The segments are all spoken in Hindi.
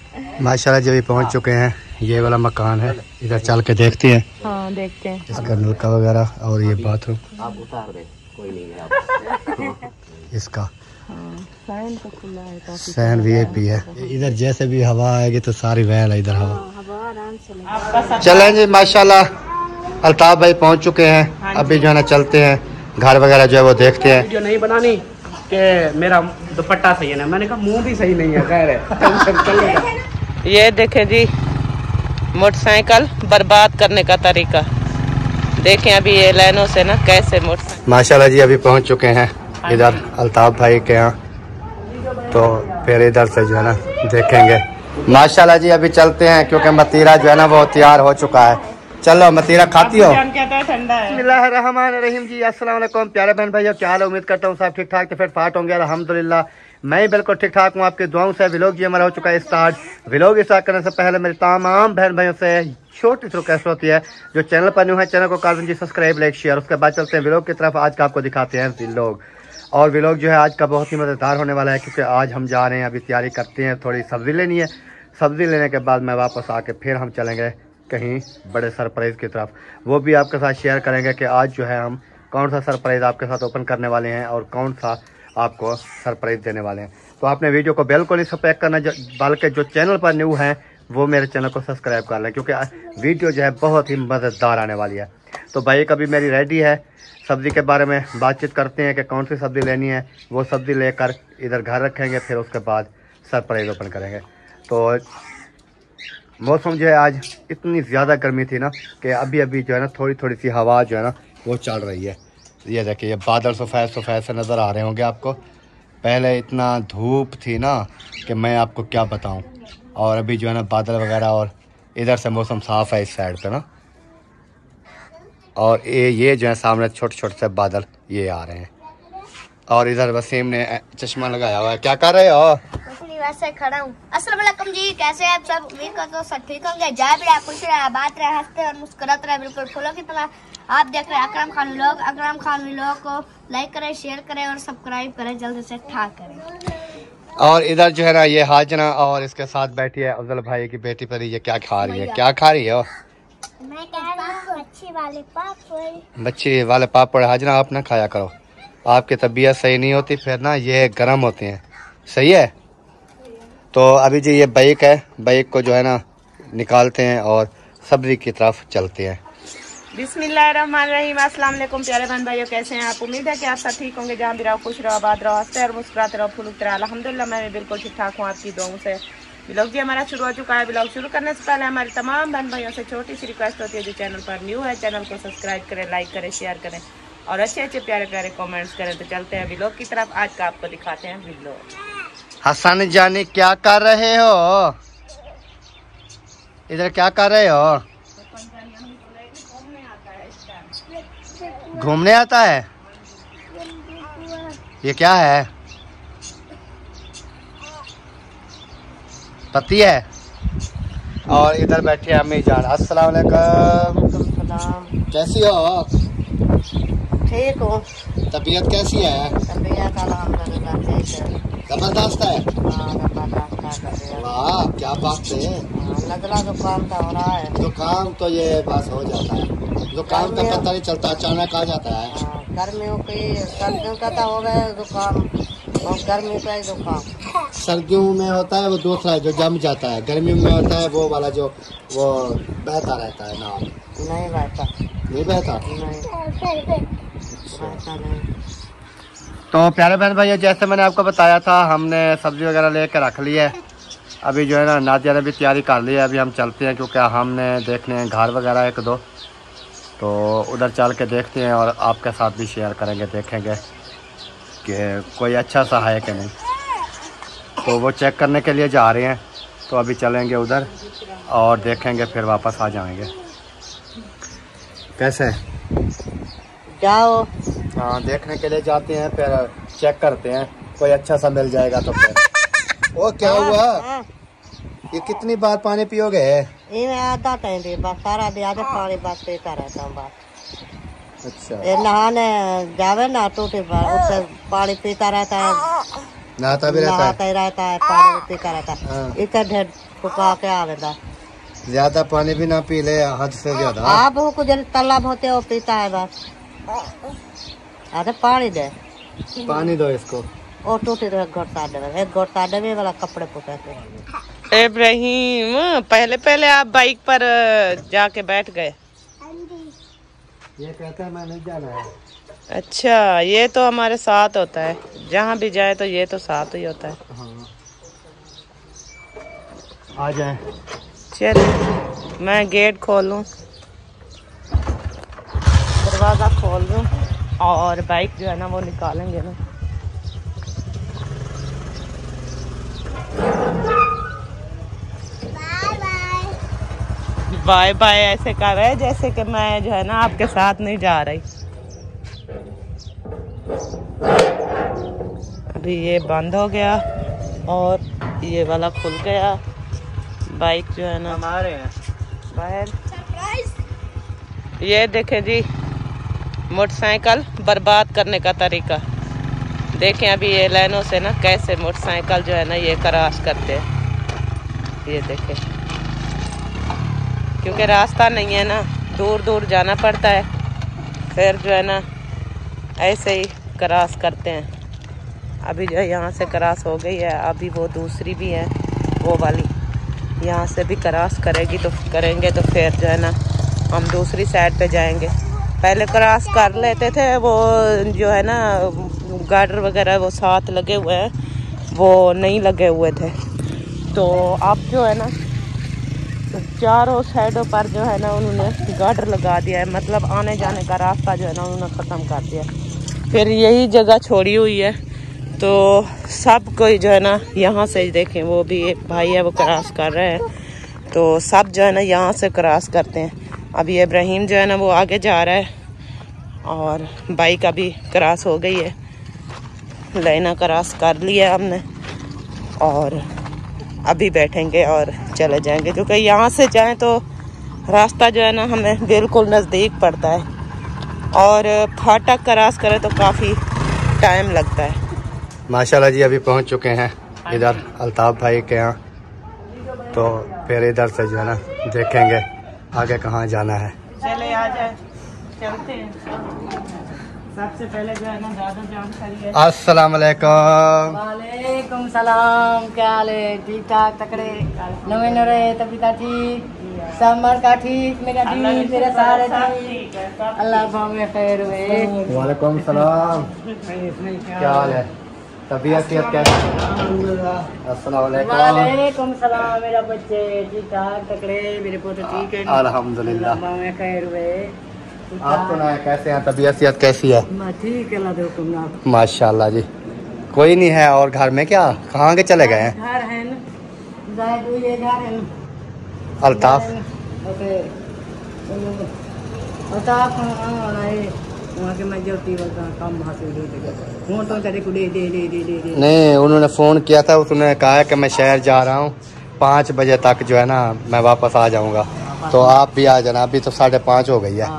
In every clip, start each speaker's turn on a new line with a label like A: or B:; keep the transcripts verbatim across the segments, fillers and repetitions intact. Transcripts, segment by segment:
A: माशाल्लाह जी अभी पहुंच चुके हैं। ये वाला मकान है, इधर चल के देखते हैं।
B: हाँ देखते हैं।
A: इसका नलका वगैरह और ये बाथरूम
C: आप उतार दे, कोई नहीं है
A: इसका
B: सहन तो खुला है, काफी
A: सहन वी आई पी है। इधर जैसे भी हवा आएगी तो सारी वहल है इधर हवा। चलें जी माशाल्लाह अल्ताफ भाई पहुंच चुके हैं। अभी जो है ना चलते हैं घर वगैरह जो है वो देखते हैं।
C: वीडियो नहीं बनानी कि मेरा दुपट्टा सही है ना, मैंने कहा मुंह भी सही नहीं है। खैर है।
B: ये देखे जी मोटरसाइकिल बर्बाद करने का तरीका देखें। अभी ये लाइनों से ना कैसे मोटरसाइकिल।
A: माशाल्लाह जी अभी पहुंच चुके हैं इधर अल्ताफ भाई के यहाँ, तो फिर इधर से जो है ना देखेंगे। माशाल्लाह जी अभी चलते हैं क्योंकि मतीरा जो है ना वो तैयार हो चुका है। चलो मतीरा खाती हो?
B: ठंडा है।
A: बिस्मिल्लाहिर्रहमानिर्रहीम जी अस्सलाम वालेकुम प्यारे बहन भाइयों, क्या हाल है? उम्मीद करता हूँ सब ठीक ठाक तो फिर फाट होंगे। अल्हम्दुलिल्लाह मैं बिल्कुल ठीक ठाक हूँ, आपके दुआओं से। व्लॉग जी हमारा हो चुका है स्टार्ट। व्लॉग स्टार्ट करने से पहले मेरी तमाम बहन भाइयों से छोटी सी रिक्वेस्ट होती है, जो चैनल पर न्यू है चैनल को कर दीजिए सब्सक्राइब, लाइक, शेयर। उसके बाद चलते हैं व्लॉग की तरफ। आज का आपको दिखाते हैं व्लॉग, और व्लॉग जो है आज का बहुत ही मज़ेदार होने वाला है क्योंकि आज हम जा रहे हैं, अभी तैयारी करते हैं, थोड़ी सब्ज़ी लेनी है। सब्ज़ी लेने के बाद मैं वापस आके फिर हम चलेंगे कहीं बड़े सरप्राइज़ की तरफ। वो भी आपके साथ शेयर करेंगे कि आज जो है हम कौन सा सरप्राइज़ आपके साथ ओपन करने वाले हैं और कौन सा आपको सरप्राइज़ देने वाले हैं। तो आपने वीडियो को बिल्कुल नहीं सब्सक्राइब करना, बल्कि जो चैनल पर न्यू हैं वो मेरे चैनल को सब्सक्राइब कर लें क्योंकि वीडियो जो है बहुत ही मज़ेदार आने वाली है। तो भाई कभी मेरी रेडी है, सब्ज़ी के बारे में बातचीत करते हैं कि कौन सी सब्ज़ी लेनी है। वो सब्ज़ी लेकर इधर घर रखेंगे, फिर उसके बाद सरप्राइज़ ओपन करेंगे। तो मौसम जो है आज इतनी ज़्यादा गर्मी थी ना कि अभी अभी जो है ना थोड़ी थोड़ी सी हवा जो है ना वो चल रही है। ये देखिए ये बादल सफ़ेद सफ़ेद से नज़र आ रहे होंगे आपको। पहले इतना धूप थी ना कि मैं आपको क्या बताऊं, और अभी जो है ना बादल वगैरह, और इधर से मौसम साफ़ है इस साइड पे ना। और ये ये जो है सामने छोटे छोटे से बादल ये आ रहे हैं, और इधर वसीम ने चश्मा लगाया हुआ है। क्या कर रहे हो?
D: वैसे खड़ा हूँ। अस्सलाम वालेकुम जी, कैसे हैं आप सब? उम्मीद करता हूँ सब ठीक होंगे। जय भी रहे, खुश रहे, बात रहे, हंसते और मुस्कुराते रहे, बिल्कुल फूलों की तरह। आप देख रहे हैं अकरम खान व्लॉग। अकरम खान व्लॉग को लाइक करें, शेयर करें और सब्सक्राइब करें, जल्दी से ठाक करें।
A: और इधर जो है ना ये हाजना और इसके साथ बैठी है अफजल भाई की बेटी पर। ये क्या खा रही है? क्या खा रही हो?
D: मैं कह रहा हूँ बच्ची वाले पापड़।
A: बच्ची वाले पापड़ हाजना आप ना खाया करो, आपकी तबीयत सही नहीं होती फिर ना, ये गर्म होते हैं। सही है। तो अभी जी ये बाइक है, बाइक को जो है ना निकालते हैं और सब्जी की तरफ चलते हैं।
B: बिस्मिल्लाहिर्रहमानिर्रहीम। अस्सलाम वालेकुम प्यारे बहन भाइयों, कैसे हैं आप? उम्मीद है कि आप सब ठीक होंगे। जहाँ भी रहो खुश रहो, आबाद रहो, हंसते और मुस्कुराते रहो, फुलते रहो। अल्हम्दुलिल्लाह मैं भी बिल्कुल ठीक ठाक हूँ आपकी दुआओं से। व्लॉग जी हमारा शुरू हो चुका है। व्लॉग शुरू करने से पहले हमारी तमाम बहन भाइयों से छोटी सी रिक्वेस्ट होती है, जो चैनल पर न्यू है चैनल को सब्सक्राइब करें, लाइक करें, शेयर करें और अच्छे अच्छे प्यारे प्यारे कमेंट्स करें। तो चलते हैं व्लॉग की तरफ। आज का आपको दिखाते हैं व्लॉग।
A: हसन जानी क्या कर रहे हो? इधर क्या कर रहे हो? घूमने आता है? ये क्या है? पति है। और इधर बैठे अम्मी जान। अस्सलाम वालेकुम। कैसी हो आप?
B: ठीक हो?
A: तबीयत कैसी है?
B: तबीयत अल्हम्दुलिल्लाह ठीक है।
A: जबरदस्त है।
B: हाँ, जबरदस्त है।
A: वाह क्या बात है।
B: नजला जुकाम का हो रहा है।
A: जुकाम तो ये बस हो जाता है, जुकाम का पता नहीं चलता, अचानक आ जाता है।
B: गर्मियों की सर्दियों का तो हो गया जुकाम, और गर्मी का ही जुकाम।
A: सर्दियों में होता है वो दूसरा जो जम जाता है, गर्मियों में होता है वो वाला जो वो बहता रहता है ना।
B: नहीं बहता।
A: नहीं बहता?
B: नहीं बहता नहीं।
A: तो प्यारे बहन भाइयों जैसे मैंने आपको बताया था, हमने सब्जी वगैरह लेकर रख ली है। अभी जो है ना नादिया ने भी तैयारी कर ली है। अभी हम चलते हैं क्योंकि हमने देखने हैं घर वगैरह एक दो, तो उधर चल के देखते हैं और आपके साथ भी शेयर करेंगे, देखेंगे कि कोई अच्छा सा है कि नहीं। तो वो चेक करने के लिए जा रहे हैं, तो अभी चलेंगे उधर और देखेंगे, फिर वापस आ जाएंगे। कैसे
B: जाओ?
A: हाँ देखने के लिए जाते हैं, फिर चेक करते हैं, कोई अच्छा सा मिल जाएगा तो फिर। ओ क्या हुआ? ये कितनी बार पानी पियोगे?
B: ये आधा टाइम भी बस, सारा भी आधे पानी बस पीता रहता हूँ बस।
A: अच्छा।
B: ये नहाने जावे ना टूटी पर उससे पानी पीता रहता है,
A: नहाता भी रहता है?
B: नहाता ही रहता है, पानी पीता रहता है। इतना ढेर
E: फुका के आवेगा।
A: ज्यादा पानी भी ना पी ले, हद से ज्यादा।
E: आप को जब तालाब होते हो पीता है बस। अरे पानी दे,
A: पानी दो इसको।
E: ओ टूटे तो एक घोटा दे, एक घोटा दे वाला कपड़े पुकाते।
B: इब्राहिम पहले पहले आप बाइक पर जाके बैठ गए।
A: ये कहते हैं मैं नहीं जाना है।
B: अच्छा, ये तो हमारे साथ होता है, जहाँ भी जाए तो ये तो साथ ही होता है।
A: हाँ। आ जाए।
B: चल मैं गेट खोलूं, दरवाज़ा खोल दूं और बाइक जो है ना वो निकालेंगे ना। बाय बाय ऐसे कर रहे जैसे कि मैं जो है ना आपके साथ नहीं जा रही। अभी ये बंद हो गया और ये वाला खुल गया। बाइक जो है ना
C: हमारे हैं
B: बाहर। ये देखें जी, मोटरसाइकिल बर्बाद करने का तरीका देखें। अभी ये लाइनों से ना कैसे मोटरसाइकिल जो है ना ये क्रॉस करते हैं, ये देखें। क्योंकि रास्ता नहीं है ना, दूर दूर जाना पड़ता है, फिर जो है ना ऐसे ही क्रॉस करते हैं। अभी जो है यहाँ से क्रॉस हो गई है, अभी वो दूसरी भी है, वो वाली यहाँ से भी क्रॉस करेगी तो करेंगे तो फिर जो है ना हम दूसरी साइड पे जाएंगे। पहले क्रॉस कर लेते थे, वो जो है ना गार्डर वगैरह वो साथ लगे हुए हैं, वो नहीं लगे हुए थे। तो अब जो है ना चारों साइडों पर जो है ना उन्होंने गार्डर लगा दिया है, मतलब आने जाने का रास्ता जो है ना उन्होंने ख़त्म कर दिया। फिर यही जगह छोड़ी हुई है, तो सब कोई जो है ना यहाँ से देखें, वो भी एक भाई है वो क्रॉस कर रहे हैं, तो सब जो है ना यहाँ से क्रॉस करते हैं। अभी इब्राहिम जो है ना वो आगे जा रहा है और बाइक अभी क्रॉस हो गई है, लाइना क्रॉस कर लिया हमने और अभी बैठेंगे और चले जाएंगे, क्योंकि यहाँ से जाएं तो रास्ता जो है ना हमें बिल्कुल नज़दीक पड़ता है और फाटक क्रॉस करें तो काफ़ी टाइम लगता है।
A: माशाल्लाह जी, अभी पहुंच चुके हैं इधर अल्ताफ भाई के यहाँ, तो फिर इधर से जो है ना देखेंगे आगे कहाँ जाना है।
B: चले आ जाए, चलते हैं। सबसे पहले जो है ना ज़्यादा जानकारी है।
A: अस्सलाम वालेकुम।
E: वालेकुम सलाम, क्या हाल है? ठीक ठाक तकड़े नवे नरे तबीता ठीक, समर का ठीक, मेरा दी मेरे सारे ठीक, अल्लाह भावे खैर हुए।
A: वालेकुम सलाम, क्या हाल है? तबीयत कैसी? अस्सलाम वालेकुम।
E: वालेकुम सलाम, मेरा बच्चे ठीक ठाक तकड़े, मेरे पोते ठीक है
A: अल्हम्दुलिल्लाह,
E: अल्लाह भावे खैर हुए।
A: आप सुनाए कैसे हैं? तबीयत कैसी है?
E: मैं ठीक है
A: माशाल्लाह जी। कोई नहीं है और घर में क्या, कहाँ के चले गए हैं?
E: घर है ना, ये घर है ना
A: अल्ताफ।
E: ओके अल्ताफ वहाँ के मैं ज्योति काम हासिल हो तो तेरे को दे दे दे दे दे दे।
A: नहीं, उन्होंने फ़ोन किया था, उसने कहा कि मैं शहर जा रहा हूँ, पाँच बजे तक जो है ना मैं वापस आ जाऊँगा, तो आप भी आ जाना। अभी तो साढ़े पाँच हो गई है।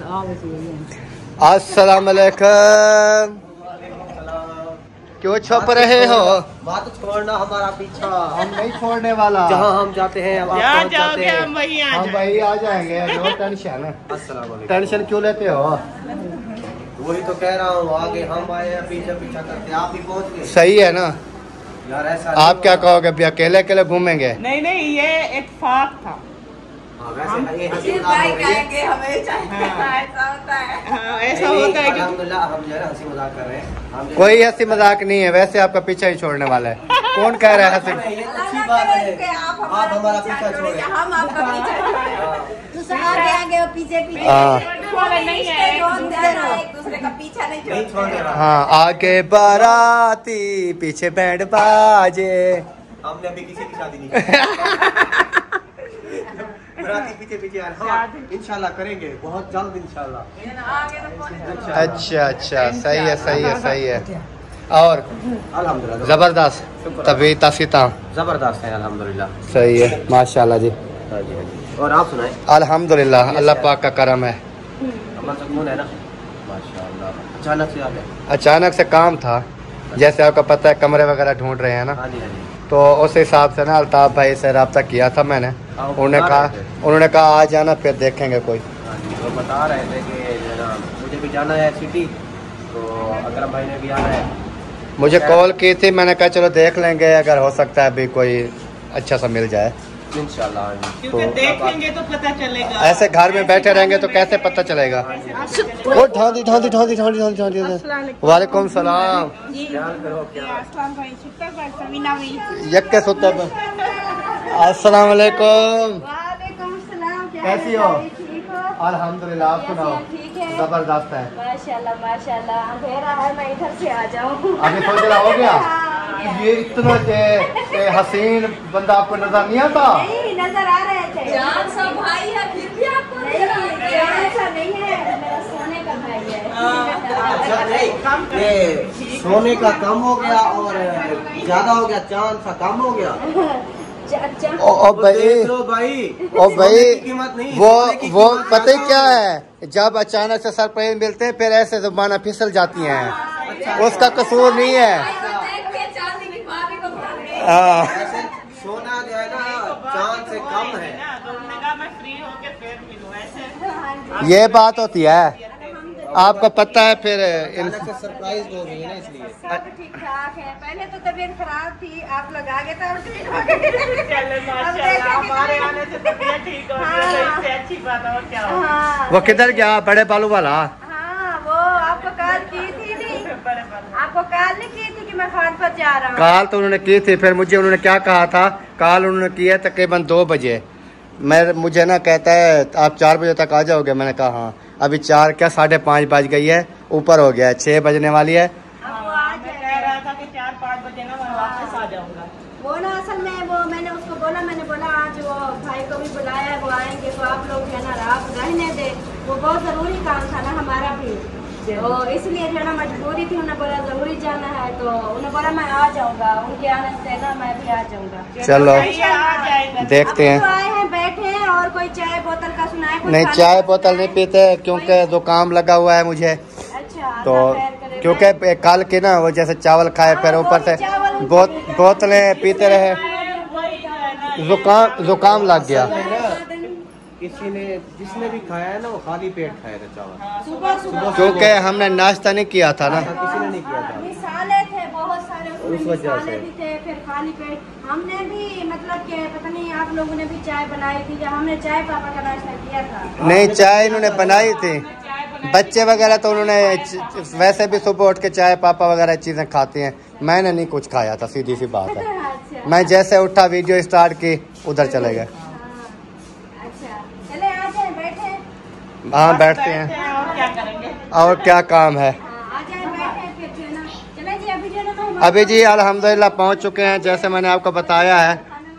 A: अस्सलाम वालेकुम, क्यों छुप रहे हो?
C: बात छोड़ना हमारा पीछा,
A: हम नहीं छोड़ने वाला,
C: जहाँ हम जाते हैं अब आप
B: जहाँ
C: पहुँच जाते
B: जाओगे
C: हैं।
B: हम वहीं आ
A: हम
B: जाएंगे।
A: भाई आ जाएंगे, नो टेंशन है।
C: अस्सलाम वालेकुम।
A: टेंशन क्यों लेते हो?
C: वही तो कह रहा हूँ, आगे हम आए हैं, पीछे पीछा करते आप ही पहुँच गए।
A: सही है ना?
C: यार ऐसा
A: आप क्या कहोगे? भी अकेले अकेले घूमेंगे?
B: नहीं नहीं, ये इत्तेफाक था।
C: हाँ, वैसे ये हंसी मजाक हो रही है।
B: हाँ, ऐसा होता है कि
C: अल्हम्दुलिल्लाह हम जो है ना हंसी मजाक कर रहे हैं। हम जो-
A: कोई हंसी मजाक नहीं है, वैसे आपका पीछा ही छोड़ने वाला है। कौन कह रहा है हंसी?
C: ये अच्छी बात है, आप हमारा पीछा छोड़े,
F: हम आपका पीछा
E: तू आगे आगे पीछे पीछे
A: हाँ
B: नहीं है।
F: एक दूसरे का पीछा नहीं
C: नहीं छोड़ने वाला।
A: हाँ, आगे बाराती पीछे बैंड बाजे।
C: हमने अभी किसी की शादी नहीं की। बराती पीछे पीछे आ रहे। हाँ, इंशाल्लाह करेंगे बहुत जल्द इंशाल्लाह।
A: अच्छा अच्छा, सही है सही है सही है। और
C: अल्हम्दुलिल्लाह
A: जबरदस्त तभी तसीता
C: जबरदस्त है अल्हम्दुलिल्लाह।
A: सही है, माशाल्लाह जी।
C: हाँ जी हाँ जी। और आप सुनाए?
A: अल्हम्दुलिल्लाह, अल्लाह पाक का करम है।
C: अमन सुकून है ना? माशाल्लाह। अचानक से आ गए?
A: अचानक से काम था, जैसे आपको पता है कमरे वगैरह ढूंढ रहे हैं ना,
C: हाँ जी हाँ जी।
A: तो उस हिसाब से ना अल्ताफ़ भाई से रब्ता किया था मैंने। उन्होंने कहा उन्होंने कहा आ जाना, फिर देखेंगे कोई।
C: वो बता रहे थे कि जो ना मुझे भी जाना है सिटी, तो अकरम भाई ने भी आना है।
A: मुझे कॉल की थी, मैंने कहा चलो देख लेंगे, अगर हो सकता है अभी कोई अच्छा सा मिल जाए
C: इंशाल्लाह।
B: क्योंकि देखेंगे तो पता चलेगा,
A: ऐसे घर में बैठे रहेंगे तो कैसे पता चलेगा। ओ ढांदी ढांदी ढांदी ढांदी ढांदी ढांदी। वालेकुम सलाम। यक्के सुत्ता पे। अस्सलाम वालेकुम। कैसी हो? अल्हम्दुलिल्लाह, आप सुनाओ? जबरदस्त है
D: माशाल्लाह माशाल्लाह। अंधेरा है, मैं इधर से आ जाऊँ।
A: अभी थोड़ी देर हो गया। ये इतना हसीन बंदा आपको नजर नहीं आता?
D: नहीं, नजर आ रहे थे।
F: जान सा भाई है, फिर भी आपको
D: नहीं, जान सा नहीं है, मेरा सोने का भाई है।
C: अच्छा नहीं, ये सोने का कम हो गया और ज्यादा हो गया, चांद सा कम हो गया।
A: ओ, ओ भाई,
C: देख लो भाई,
A: ओ भाई,
C: कीमत नहीं,
A: वो
C: सोने की
A: वो
C: कीमत
A: पता ही
C: ज्यादा
A: क्या
C: है।
A: है, जब अचानक से सरप्राइज मिलते हैं फिर ऐसे जुबाना फिसल जाती हैं, उसका कसूर नहीं है।
F: देख के चांदी की भाभी को बोल रहे हैं।
A: हाँ,
C: ऐसे सोना जो है ना चांद से कम है।
B: तो उन्होंने कहा मैं फ्री होके फिर मिलूं, ऐसे
A: ये बात होती है, आपको पता है। फिर इन
C: अचानक से सरप्राइज हो गई है ना, इसलिए
D: सब ठीक ठाक है। पहले तो तबीयत खराब थी, आप लोग आ गए तो और ठीक हो गए।
B: चले माशाल्लाह, हमारे आने से तबीयत ठीक हो गई, तो इससे अच्छी बात और क्या हो।
D: हाँ
A: वो किधर गया, बड़े बालू वाला?
D: हाँ, वो आपको कॉल की थी नहीं, आपको कॉल नहीं की थी कि मैं फोन पर जा रहा हूँ।
A: कॉल तो उन्होंने की थी, फिर मुझे उन्होंने क्या कहा था, कॉल उन्होंने किया तकरीबन दो बजे। मैं मुझे ना कहता है आप चार बजे तक आ जाओगे, मैंने कहा हाँ। अभी चार क्या साढ़े पाँच बज गई है, ऊपर हो गया है, छः बजने वाली है।
D: अब वो आ
B: मैं कह रहा था कि चार पाँच बजे ना मैं वापस आ जाऊंगा।
D: वो ना असल में वो मैंने उसको बोला, मैंने बोला आज वो भाई को भी बुलाया है, वो आएंगे तो आप लोग है ना रात रहने दे, वो बहुत ज़रूरी काम था ना हमारा भी, तो इसलिए जो ना मजबूरी थी। उन्हें बोला ज़रूरी जाना है, तो उन्हें बोला मैं आ जाऊँगा, उनके आने से ना मैं भी आ जाऊँगा।
A: चलो
B: आ जाएगा।
A: देखते
D: अब तो
A: हैं।
D: आए हैं, बैठे हैं, और कोई चाय बोतल का सुनाए? कुछ
A: नहीं,
D: खाने
A: चाय
D: का
A: बोतल नहीं
D: सुनाए?
A: पीते क्योंकि जुकाम लगा हुआ है मुझे।
D: अच्छा,
A: तो
D: अल्लाह खैर करे।
A: क्योंकि कल के ना वो जैसे चावल खाए, फिर ऊपर से बो, बोतलें पीते रहे, जुकाम जुकाम लग गया।
C: किसी ने जिसने भी खाया है ना वो खाली पेट खाया था चावल,
D: सुबह सुबह
A: क्योंकि हमने नाश्ता नहीं किया था ना।
C: किसी ने नहीं किया था।
D: मिसाले थे बहुत सारे, उसमें
C: उस वजह
D: मिसाले
C: से।
D: भी थे, फिर खाली पेट। हमने भी मतलब कि पता नहीं आप लोगों ने भी चाय बनाई थी, जब हमने चाय पापा का नाश्ता किया था।
A: नहीं, चाय इन्होंने बनाई थी, बच्चे वगैरह तो उन्होंने वैसे भी सुबह उठ के चाय पापा वगैरह चीज़ें खाती हैं, मैंने नहीं कुछ खाया था, सीधी सी बात है।
D: अच्छा
A: मैं जैसे उठा वीडियो स्टार्ट की उधर चले गए।
D: अच्छा, चले आ जाए, बैठे।
A: हाँ बैठते हैं,
B: और क्या करेंगे।
A: और क्या काम है।
D: हाँ, आ जाए, बैठे, फिर जो है ना चले जी। अभी जो है ना मैं
A: अभी जी अल्हम्दुलिल्लाह पहुंच चुके हैं, जैसे मैंने आपको बताया है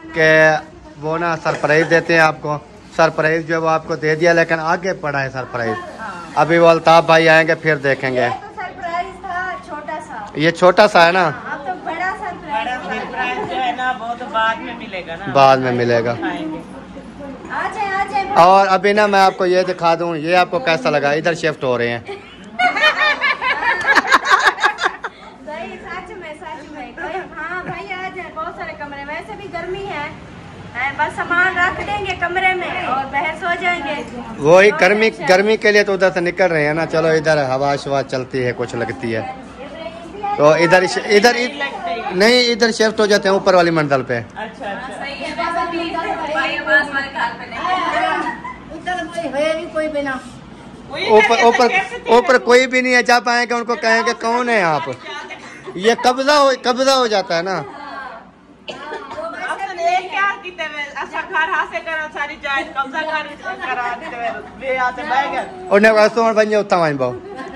A: कि वो ना सरप्राइज देते हैं आपको। सरप्राइज जो है वो आपको दे दिया, लेकिन आगे पड़ा है सरप्राइज। अभी वो अल्ताफ़ भाई आएंगे फिर देखेंगे।
D: ये तो सरप्राइज था छोटा सा,
A: ये छोटा सा है ना,
D: अब तो बड़ा सरप्राइज।
B: बड़ा सरप्राइज जो है ना वो तो बाद में मिलेगा ना,
A: बाद में मिलेगा।
B: खाएंगे।
D: आ जाए, आ जाए।
A: और अभी ना मैं आपको ये दिखा दूं, ये आपको कैसा लगा, इधर शिफ्ट हो रहे हैं।
D: सही, सच में सच में कोई। हाँ भाई आ जाए, बहुत सारे कमरे, वैसे भी गर्मी है, हैं, बस सामान रख देंगे कमरे में और बाहर सो जाएंगे।
A: वही गर्मी गर्मी के लिए तो उधर से निकल रहे हैं ना, चलो इधर हवा शवा चलती है, कुछ लगती है तो इधर इधर नहीं, इधर शिफ्ट हो जाते हैं ऊपर वाली मंजिल पे।
B: अच्छा अच्छा,
F: सही है, वैसे भी भाई आवाज हमारे कान पे नहीं।
E: उधर कोई है भी कोई बिना।
A: ऊपर ऊपर ऊपर कोई भी नहीं है, जब आएंगे उनको कहेंगे कौन है आप, ये कब्जा हो कब्जा हो जाता है ना। उन्हें सोन बन जाओ तमाम बहु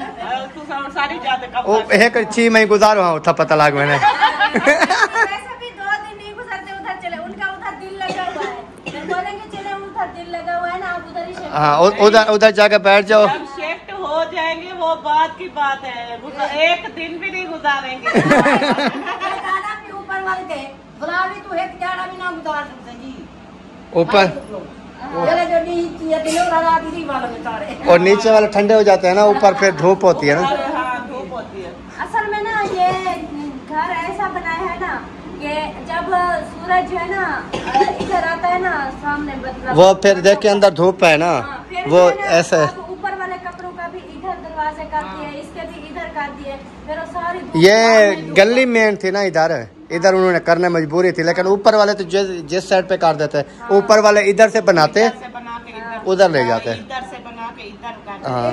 A: ओ एक छी मैं गुजार वहाँ उठा पता लाग मैंने।
D: वैसे भी दो दिन नहीं गुजरते, उधर चले, उनका उधर दिल लगा हुआ है, जब बोलेंगे चले उधर दिल लगा हुआ है ना, आप उधर ही शिफ्ट
A: हाँ उधर उधर जाकर बैठ जाओ।
B: जब शिफ्ट हो जाएंगे वो बात की बात है, गुजार- एक दिन भी नहीं गुजारेंगे।
E: गाना भी ऊपर वाले थे, बुलावी तू एक जाड़ा भी ना गुजार सकते जी।
A: ऊपर
E: ये जो नीचे ये दिलों लगा दीदी वालों में सारे।
A: और नीचे वाले ठंडे हो जाते हैं ना, ऊपर फिर धूप होती है ना।
B: हाँ धूप होती है।
D: असल में ना ये घर ऐसा बनाया है ना कि जब
E: सूरज जो है ना इधर आता है ना सामने, मतलब
A: वो फिर देखिए अंदर धूप है ना, वो ऐसे
E: ऊपर वाले कपड़ों का भी इधर दरवाजे कर दिए, इसके भी इधर कर दिए, फिर वो सारी
A: ये गली मेन थी ना इधर, इधर उन्होंने करने मजबूरी थी, लेकिन ऊपर वाले तो जिस जिस साइड पे कर देते, ऊपर वाले इधर से बनाते उधर ले जाते। हाँ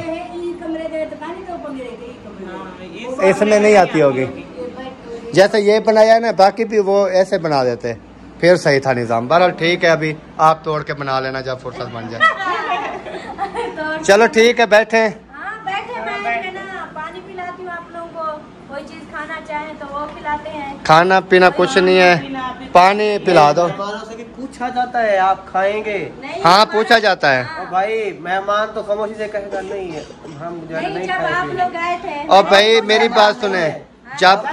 A: इसमें नहीं आती होगी, जैसे ये बनाया ना, बाकी भी वो ऐसे बना देते, फिर सही था निज़ाम। बहरहाल ठीक है, अभी आप तोड़ के बना लेना जब फुर्सत बन जाए। चलो ठीक है, बैठे।
E: हाँ बैठे, मैं ना पानी पिलाती हूँ आप लोगों को, कोई चीज खाना चाहे तो वो खिलाते हैं।
A: खाना पीना कुछ नहीं है, पानी पिला दो।
C: मेहमानों से भी पूछा जाता है आप खाएंगे?
A: हाँ पूछा जाता है।
C: और भाई मेहमान तो खामोशी से कहेगा नहीं है, हम जो है नहीं
E: जब आप लोग गए थे
A: और भाई मेरी बात सुने, जब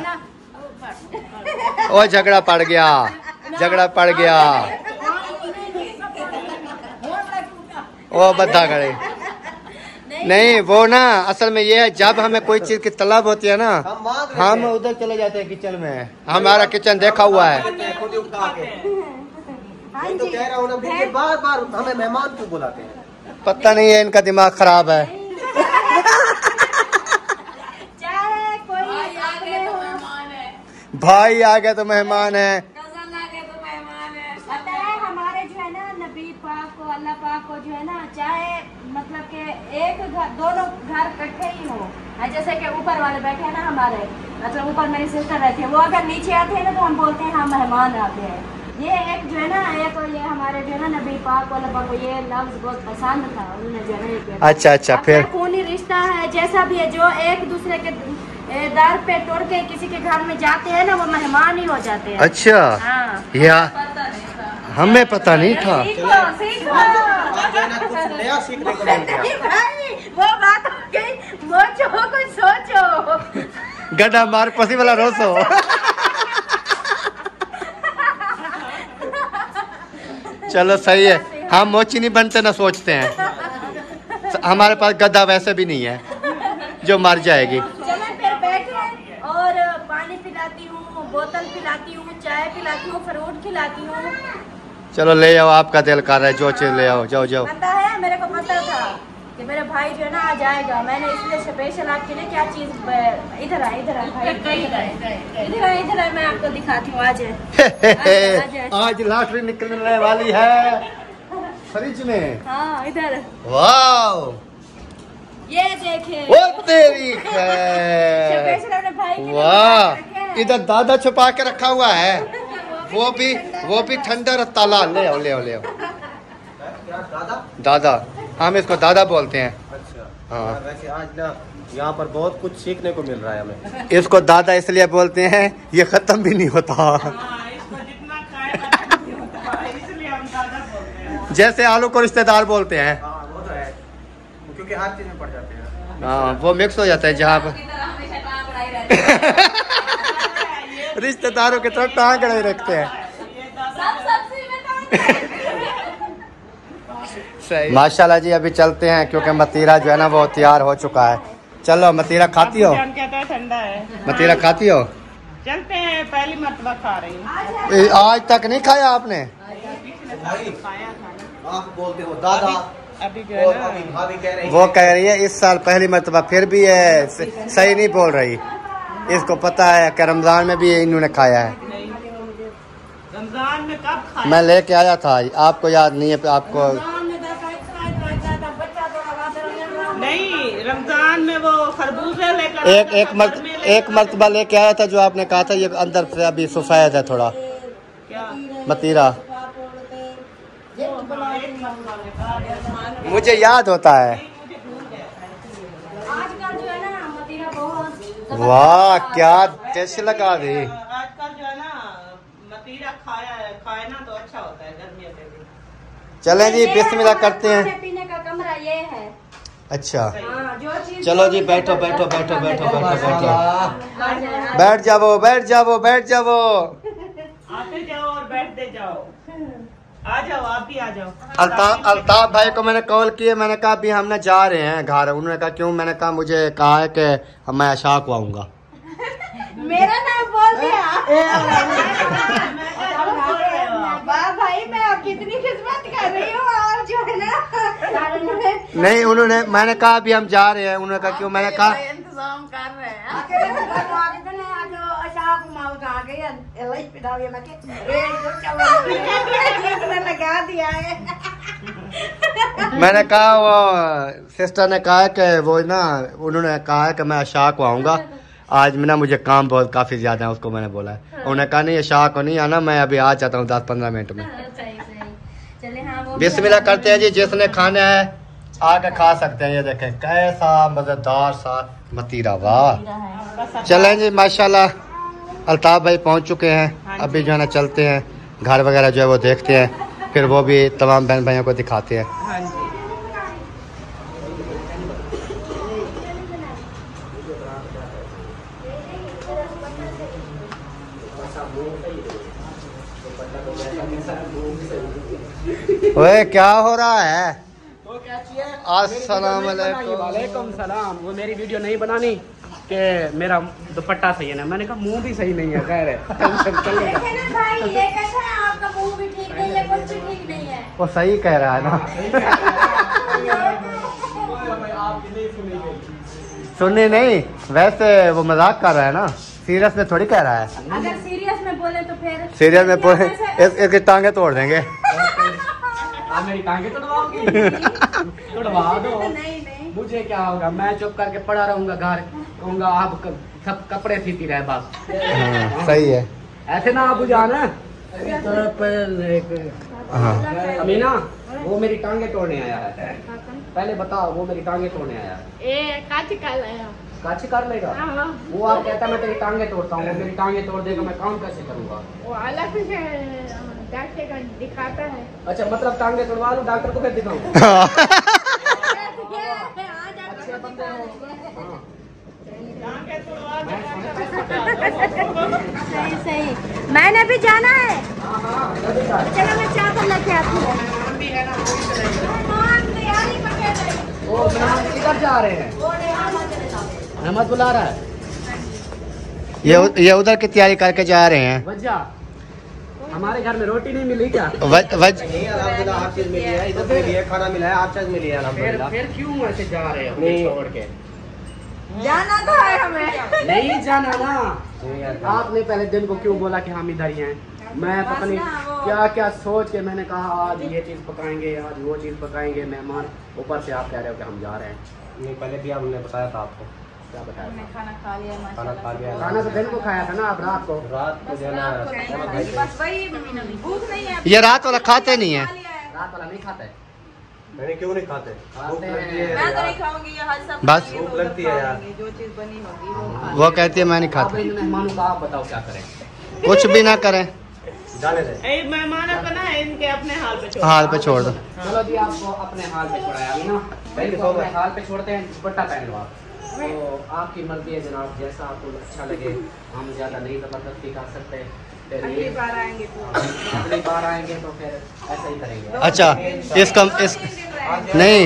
A: ओ झगड़ा पड़ गया, झगड़ा पड़ गया, ओ बद्दा गड़े नहीं, वो ना असल में ये है, जब हमें कोई चीज की तलब होती है ना, हम उधर चले जाते हैं किचन में, हमारा किचन देखा हुआ है।
C: खुद ही उठा के तो कह रहा हूँ ना, बार बार हमें मेहमान क्यों बुलाते हैं?
A: पता नहीं है, इनका दिमाग खराब है।
E: चाहे कोई अपने हो,
A: भाई आ गया तो मेहमान है।
E: पता है हमारे जो है ना नबी पाक को, अल्लाह पाक को जो है ना, चाहे मतलब के एक घर, दोनों घर इकट्ठे ही हो, जैसे कि ऊपर वाले बैठे हैं ना हमारे, मतलब ऊपर मेरी सिस्टर रहती है, वो अगर नीचे आते हैं ना तो हम बोलते हैं हाँ मेहमान आते हैं। ये एक जो है ना, एक ये हमारे जो है ना नबी पाक वाला बाबू, ये लफ्ज बहुत पसंद था, उन्होंने जो है ना।
A: अच्छा अच्छा, फिर
E: खूनी रिश्ता है, जैसा भी है, जो एक दूसरे के दर पे तोड़ के किसी के घर में जाते हैं ना, वो मेहमान ही हो जाते हैं।
A: अच्छा
E: हाँ।
A: या हमें पता नहीं था।
E: सीखो सीखो,
C: नया सीखने को मिल गया।
E: भाई वो बात हो गई, सोचो कुछ सोचो।
A: गड्ढा मार पसी वाला रोसो। चलो सही है, हम मोची नहीं बनते ना सोचते हैं, हमारे पास गड्ढा वैसे भी नहीं है जो मर जाएगी।
E: चलो फिर बैठे, और पानी पिलाती हूँ, बोतल पिलाती हूँ, चाय पिलाती हूँ, फ्रूट खिलाती हूँ।
A: चलो ले आओ, आपका दिल कर रहा है, जो चीज ले आओ, जाओ जाओ।
E: पता है मेरे को पता था कि मेरे भाई जो है ना आ जाएगा, मैंने इसलिए स्पेशल आपके लिए क्या चीज, इधर आ इधर आ भाई, इधर आ इधर आ, मैं आपको दिखाती हूँ। आज
A: आज लॉटरी निकलने वाली है फ्रिज में।
E: हाँ इधर,
A: वाह
E: ये देखे,
A: वो तेरी खैर।
E: स्पेशल अपने भाई के लिए
A: वाह,
E: रखे हैं।
A: इधर दादा छुपा के रखा हुआ है, वो भी वो भी ठंडा रत्ता ला, ले आओ ले आओ ले आओ।
C: दादा
A: दादा, हम इसको दादा बोलते हैं।
C: अच्छा
A: हाँ।
C: वैसे आज ना यहाँ पर बहुत कुछ सीखने को मिल रहा है हमें।
A: इसको दादा इसलिए बोलते हैं, ये खत्म भी नहीं होता। जैसे आलू को रिश्तेदार बोलते हैं।
C: हाँ वो तो है, क्योंकि हर चीज में पड़ जाते हैं।
A: हाँ वो मिक्स हो जाता है, जहाँ पर रिश्तेदारों की तरफ टांग अड़ाई रखते हैं। सही। माशाल्लाह जी, अभी चलते हैं क्योंकि मतीरा जो है ना वो तैयार हो चुका है। चलो मतीरा खाती हो?
B: ठंडा है।
A: मतीरा खाती हो?
B: चलते हैं, पहली मरतबा खा रही हूँ।
A: ए, आज तक नहीं खाया आपने?
C: आप बोलते हो दादा,
B: अभी जो है
C: और
B: ना,
C: अभी भाभी कह रही
A: वो कह रही है इस साल पहली मरतबा, फिर भी है सही नहीं बोल रही। इसको पता है कि रमजान में भी इन्होंने खाया है।
B: रमजान में कब खाया?
A: मैं लेके आया था, आपको याद नहीं है? आपको
B: नहीं, रमजान में वो खरबूजे लेकर
A: एक एक मर्त एक मरतबा लेके आया था, जो आपने कहा था ये अंदर से अभी सफेद है थोड़ा
B: क्या
A: मतीरा, मुझे याद होता है।
E: आजकल जो है ना मदीना बहुत,
A: वाह क्या टेस्ट लगा दी।
B: आजकल जो है ना मतीरा खाया है, खाए ना तो अच्छा होता है गर्मियों में भी।
A: चलें जी, बिस्मिल्लाह करते हैं।
E: खाने पीने का कमरा ये है।
A: अच्छा
E: हाँ, जो चीज़
A: चलो जी, बैठो बैठो बैठो बैठो बैठो बैठो,
C: माशाल्लाह।
A: बैठ जाओ बैठ जाओ बैठ जाओ,
B: आते जाओ और बैठते जाओ, आ जाओ, आप भी आ जाओ।
A: अल्ताफ अल्ताफ भाई को मैंने कॉल किया, मैंने कहा अभी हम ना जा रहे हैं घर। उन्होंने कहा क्यों? मैंने कहा मुझे कहा है कि मैं अशा को आऊँगा।
E: मेरा नाम बोल दिया। वाह भाई मैं अब कितनी खिदमत कर रही हूँ और जो है ना
A: नहीं उन्होंने मैंने कहा अभी हम जा रहे हैं, उन्होंने कहा क्यों, मैंने कहा
B: इंतजाम कर रहे हैं।
E: लगा दिया है।
A: मैंने कहा वो सिस्टर ने कहा कि वो ना उन्होंने कहा है कि मैं अशाक को आऊँगा आज में ना, मुझे काम बहुत काफ़ी ज़्यादा है, उसको मैंने बोला है। उन्होंने कहा नहीं अशाक को नहीं आना, मैं अभी आ जाता हूँ दस पंद्रह मिनट में।
E: चले हाँ वो
A: बिस्मिल्लाह करते हैं जी, जिसने खाना है आके खा सकते हैं। ये देखें कैसा मज़ेदार सा मतीरा, वाह। चलें जी माशाल्लाह अल्ताफ भाई पहुंच चुके हैं, अभी जो है ना चलते हैं घर वगैरह जो है वो देखते हैं, फिर वो भी तमाम बहन भाइयों को दिखाते हैं।
B: हाँ जी
A: ओए क्या हो रहा है? अस्सलाम वालेकुम।
G: वालेकुम सलाम। वो मेरी वीडियो नहीं बनानी कि मेरा दुपट्टा सही है ना, मैंने कहा मुंह भी सही नहीं है। खैर है टेंशन चलेगा।
E: देखे ना भाई ये कैसा है, आपका मुंह भी ठीक नहीं है, कुछ भी ठीक नहीं है।
A: वो सही कह रहा है ना। सुननी नहीं, वैसे वो मजाक कर रहा है ना, सीरियस में थोड़ी कह रहा है।
E: अगर सीरियस में बोले तो फिर
A: सीरियस में बोले इस, इसकी टांगे तोड़ देंगे।
G: आप मेरी टांगे तोड़वाओगी? तोड़वा दो।
E: नहीं नहीं
G: मुझे क्या होगा, मैं चुप करके पड़ा रहूंगा घर, कहूंगा आप क- सब कपड़े सीती रहे बस।
A: हाँ, सही है।
G: ऐसे ना आप जाना
A: हाँ
G: अमीना, वो मेरी टांगे तोड़ने आया है। पहले बताओ, वो मेरी टांगे तोड़ने आया है।
B: ए काची कर लाया
G: काची कर लेगा? वो आप कहता मैं तेरी टांगे तोड़ता हूँ, वो मेरी टांगे तोड़ देगा, मैं काम कैसे करूँगा?
B: वो अलग से डॉक्टर का दिखाता है।
G: अच्छा मतलब टांगे तोड़वा लूँ, डॉक्टर को फिर दिखाऊँ? अच्छे बंदे हो।
E: सही सही। मैंने भी जाना है।
G: हाँ हाँ जल्दी कर।
E: चलो मैं चावल लेके आती हूँ।
G: वो जनाब किधर जा रहे हैं? अहमद बुला रहा है।
A: ये ये उधर की तैयारी करके जा रहे हैं।
G: वजह हमारे घर में रोटी नहीं मिली क्या?
A: वज, वज,
C: नहीं अल्हम्दुलिल्लाह हर चीज मिली है, इज्जत मिली है, खाना मिला है, हर चीज मिली है
G: फिर
C: अल्हम्दुलिल्लाह।
G: फिर क्यों ऐसे जा रहे हो
C: नहीं।
G: छोड़ के?
B: जाना तो है हमें।
G: नहीं जाना ना। आपने पहले दिन को क्यों बोला कि हम इधर ही हैं? मैं पता नहीं क्या क्या सोच के मैंने कहा आज ये चीज़ पकाएंगे, आज वो चीज़ पकाएंगे मेहमान, ऊपर से आप कह रहे हो कि हम जा रहे हैं।
C: नहीं पहले भी हमने बताया था आपको,
G: क्या बताया था?
F: खाना खा लिया
C: खाना खा लिया।
G: खाना तो दिन को खाया था ना, आप रात को।
C: रात को जो है ना अहमद भाई से-
F: बस वही भूख नहीं है।
A: ये रात वाला खाते नहीं है।
G: रात वाला नहीं खाता है।
C: मैंने क्यों नहीं खाते? भूख लगती है
F: मैं तो
C: यार।
F: नहीं खाऊंगी, ये हज सब
A: बस।
F: खाएंगे,
C: भूख
F: तो
C: लगती है
F: खा
C: यार।
F: लेंगे, जो चीज बनी होगी वो खा
A: वो कहती है मैं नहीं
G: आप
A: खाता।
G: इन मेहमानों का आप बताओ क्या करें?
A: कुछ भी ना करें,
C: जाने दे।
B: ए मेहमान को ना इनके अपने हाल पे छोड़।
A: हाल पे छोड़ दो।
G: चलो जी आपको अपने हाल पे छोड़ाया अभी ना, पहले तो अपने हाल पे छोड़ते हैं, दुपट्टा पहन लो आप। तो आपकी मर्जी है जनाब, जैसा आपको अच्छा लगे। हम ज़्यादा नहीं ज़बरदस्ती कर सकते। फिर
B: अगली
G: ये
B: बार आएंगे तो
G: अगली बार आएंगे तो फिर ऐसा ही करेंगे।
A: अच्छा इसका इस नहीं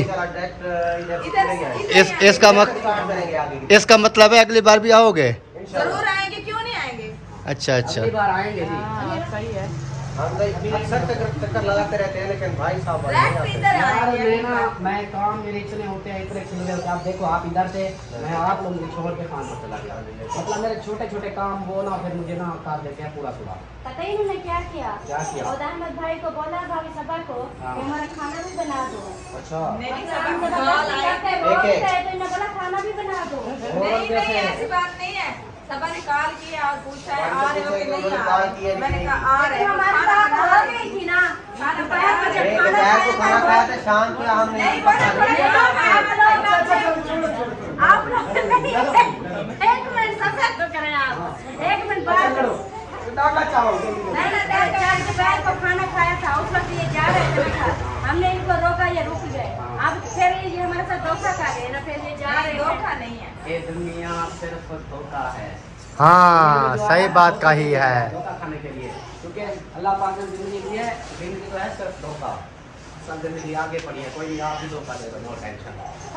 A: इस इसका मत इसका मतलब है अगली बार भी आओगे?
F: जरूर आएंगे, क्यों नहीं आएंगे?
A: अच्छा अच्छा।
G: अगली बार आएंगे जी।
B: सही है।
C: हम अक्सर चक्कर चक्कर लगाते रहते हैं, लेकिन भाई साहब नहीं
F: रेस्ट
C: आते।
F: इधर
G: यार
F: आएंगे।
G: मैं ना मैं काम मेरे इतने होते हैं, इतने खिले होते हैं। आप देखो, आप इधर से, मैं आप लोगों को छोड़ के खान पर चला गया। मतलब मेरे छोटे छोटे काम वो ना फिर मुझे ना कर देते हैं पूरा पूरा।
E: पता ही इन्होंने क्या किया?
G: क्या किया?
E: और अहमद भाई को बोला भाभी सबा को
G: हाँ।
E: कि हमारा खाना भी बना दो।
G: अच्छा
F: मेरी
E: हम
F: सब
E: जबरदस्ती करते हैं, रोज
C: देखे।
E: है, तो इन्होंने बोला खाना भी बना दो।
F: नहीं नहीं ऐसी बात नहीं है। सबा ने कॉल किया और पूछा है आ रहे हो कि नहीं आ रहे? मैंने कहा आ रहे हैं।
E: हमारे
F: खाना
E: साथ
F: बना
E: हो
F: रहे
E: गई
F: हैं।
E: थी ना।
F: खाना बना रहे हैं।
C: एक दोपहर को खाना खाया था, शाम को हमने
F: नहीं बोले बोले आप
E: आप लोग एक मिनट सफर तो करें आप। एक मिनट बाद
G: डालना चाहो
E: नहीं नहीं चार दोपहर को खाना खाया था, उस वक्त ये जा रहे थे मेरे साथ। हमने इनको रोका, ये रुक गए। अब फिर ये हमारे साथ धोखा खा गए ना, फिर ये जा रहे
F: नहीं,
E: हैं।
F: धोखा नहीं है।
G: ये दुनिया सिर्फ धोखा है।
A: हाँ सही बात कही है।
G: धोखा खाने के लिए, क्योंकि अल्लाह पाक ने जिंदगी दी है, जिंदगी तो है सिर्फ धोखा। सब जिंदगी आगे पड़ी है, कोई भी आप भी धोखा देगा, नो टेंशन।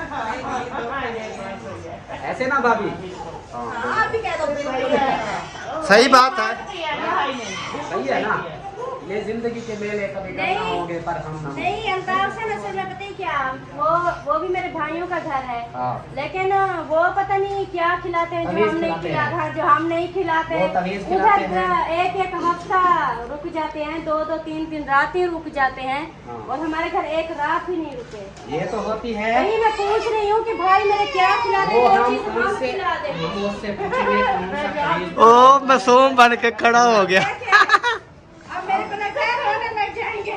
G: ऐसे ना भाभी,
E: आप भी कह दो
A: सही बात है,
G: सही है ना। ये जिंदगी के मेले कभी करना होंगे पर हम ना।
E: नहीं अल्ताफ से मैं सोचा पता है क्या, वो वो भी मेरे भाइयों का घर है,
G: हाँ।
E: लेकिन वो पता नहीं क्या खिलाते हैं जो हम नहीं खिलाते हैं, जो हम नहीं खिलाते
G: वो तमीज़ खिलाते
E: उधर एक एक हफ्ता रुक जाते हैं, दो दो तीन तीन रात ही रुक जाते हैं,
G: हाँ।
E: और हमारे घर एक रात ही नहीं रुके।
G: ये तो होती है।
E: वही मैं पूछ रही हूँ कि भाई मेरे क्या खिलाते
G: वो
E: हैं,
G: हम
E: चीज़ हम
G: उससे
E: खिला देंगे।
G: हम उससे पूछेंगे कौन सा खरीद।
A: ओ मासूम बन के खड़ा हो गया।
E: अब मेरे को लगता है रोने लग जाएंगे।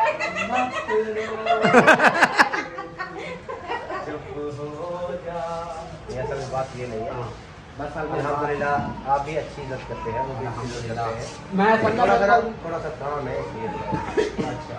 C: असल में बात ये नहीं है,
G: बस
C: अल्हम्दुलिल्लाह आप भी अच्छी इज्जत करते हैं, वो भी अच्छी इज्जत करते हैं।
G: मैं
C: थोड़ा सा थोड़ा सा काम है इसलिए। अच्छा,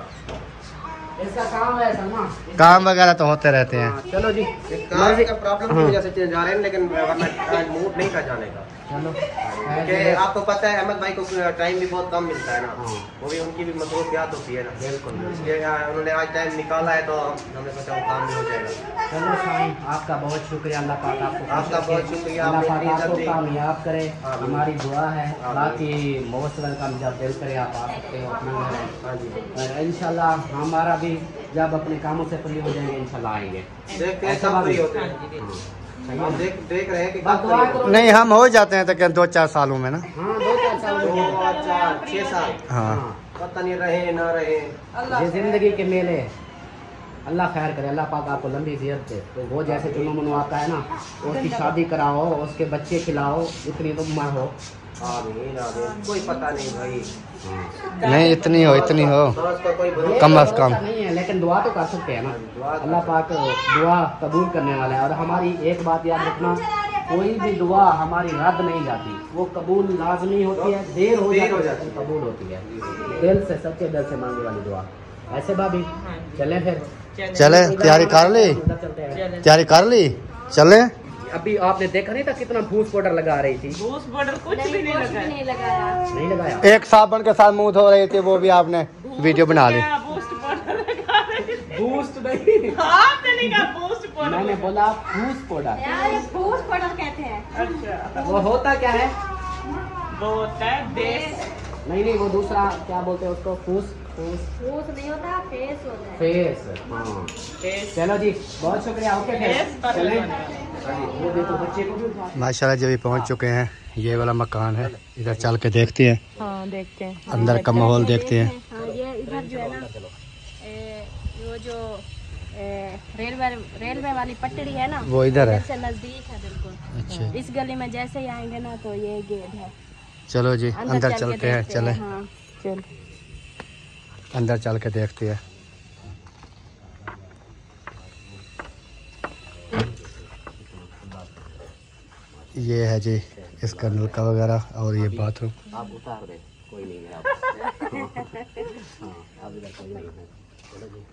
G: इसका काम है सलमा।
A: काम वगैरह तो होते रहते हैं।
G: हाँ, चलो जी,
C: काम का प्रॉब्लम की वजह से जा रहे हैं, लेकिन वरना आज मूड नहीं था जाने का।
G: चलो
C: कि आपको पता है अहमद भाई को टाइम भी बहुत कम मिलता है ना,
G: हाँ।
C: वो भी उनकी भी मसरूफियात होती है ना,
G: बिल्कुल।
C: इसलिए उन्होंने आज टाइम निकाला है तो हमने सोचा वो काम भी हो जाएगा।
G: चलो साईं, आपका बहुत शुक्रिया, अल्लाह पाक आपको
C: आपका बहुत शुक्रिया,
G: अल्लाह
C: आपने
G: पाक
C: इतनी
G: आपको
C: इज्जत दी।
G: कामयाब करे,
C: आमीन।
G: हमारी दुआ है।
C: आमीन।
G: बाकी मोस्ट वेलकम, जब दिल करे आप आ सकते हो, अपना घर है।
C: हाँ जी,
G: और इंशाल्लाह हमारा भी जब अपने कामों से फ्री हो जाएंगे इंशाल्लाह आएंगे।
C: देखते हैं
G: ऐसा
C: कब
G: बात
C: फ्री
G: है।
C: होते हैं, हम देख देख रहे हैं कि
G: बस
C: कब
G: दुआ
C: फ्री
G: करो।
C: होते
A: नहीं हम हो जाते हैं तक दो चार सालों में ना।
G: हाँ, दो चार साल
C: हैं।
G: हो
C: दो
G: गए।
C: चार छः साल,
A: हाँ
C: पता नहीं रहे ना रहे।
G: ये जिंदगी के मेले, अल्लाह खैर करे, अल्लाह पाक आपको लंबी ज़िंदगी दे। तो वो जैसे चुनो मनो आता है ना, उसकी शादी कराओ, उसके बच्चे खिलाओ, इतनी तो उम्र हो।
C: आमीन आमीन, कोई पता नहीं भाई,
A: नहीं इतनी हो इतनी हो
C: बस का कोई भरोसा
A: कम अज कम।
G: नहीं है, लेकिन दुआ तो कर सकते हैं ना। अल्लाह पाक दुआ कबूल करने वाला है। और हमारी एक बात याद रखना, कोई भी दुआ हमारी रद्द नहीं जाती, वो कबूल लाजमी होती है, देर हो
C: देर हो
G: जाती है कबूल होती है। दिल से, सच्चे दिल से मांगने वाली दुआ। ऐसे भाभी चलें फिर,
A: चले तैयारी कर ली,
G: उधर चलते हैं।
A: तैयारी कर ली, चले।
G: अभी आपने देखा नहीं था कितना फूस पाउडर लगा रही थी?
B: बूस बॉर्डर कुछ भी नहीं
E: कुछ
B: लगा
E: भी नहीं लगाया।
G: नहीं लगाया?
A: एक साबुन के साथ मुंह धो रहे थे, वो भी आपने वीडियो बना ली।
B: बूस्ट बॉर्डर लगा रहे थे।
G: बूस्ट नहीं,
B: आपने नहीं कहा बूस्ट बॉर्डर।
G: मैंने बोला फूस पाउडर।
E: यार ये फूस पाउडर कहते हैं।
B: अच्छा
G: वो होता क्या है?
B: वो होता है बेस।
G: नहीं नहीं, वो दूसरा क्या बोलते हैं उसको, फूस फूस
E: फूस नहीं होता, फेस होता है।
G: फेस। हाँ चलो जी, बहुत शुक्रिया। ओके फिर चलें। वो देखो बच्चे को भी उठा।
A: माशाल्लाह जब भी पहुंच चुके हैं, ये वाला मकान है, इधर चल के देखते हैं,
B: हाँ देखते हैं
A: अंदर का माहौल देखते हैं।
E: हाँ ये इधर जो है ना, ए, वो जो ए, रेलवे रेलवे वाली पटड़ी है ना,
A: वो इधर है।
E: से नजदीक है बिल्कुल।
A: अच्छा
E: इस गली में जैसे ही आएंगे ना तो ये गेट है।
A: चलो जी अंदर
E: चल के
A: चलते हैं,
E: देखते
A: चले
E: हाँ
B: चल
A: अंदर चल के देखते हैं। ये है जी इसका नलका वगैरह और ये बाथरूम।
G: आप उतार दे, कोई नहीं है। आप हाँ, आप इधर कोई नहीं है। चलो जी,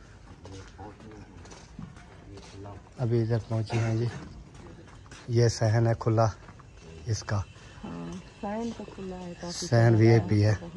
A: अभी इधर पहुंचे हैं जी। ये सहन है खुला इसका,
B: फैन तो खुला है काफी।
A: सहन वी आई पी है।
E: फैन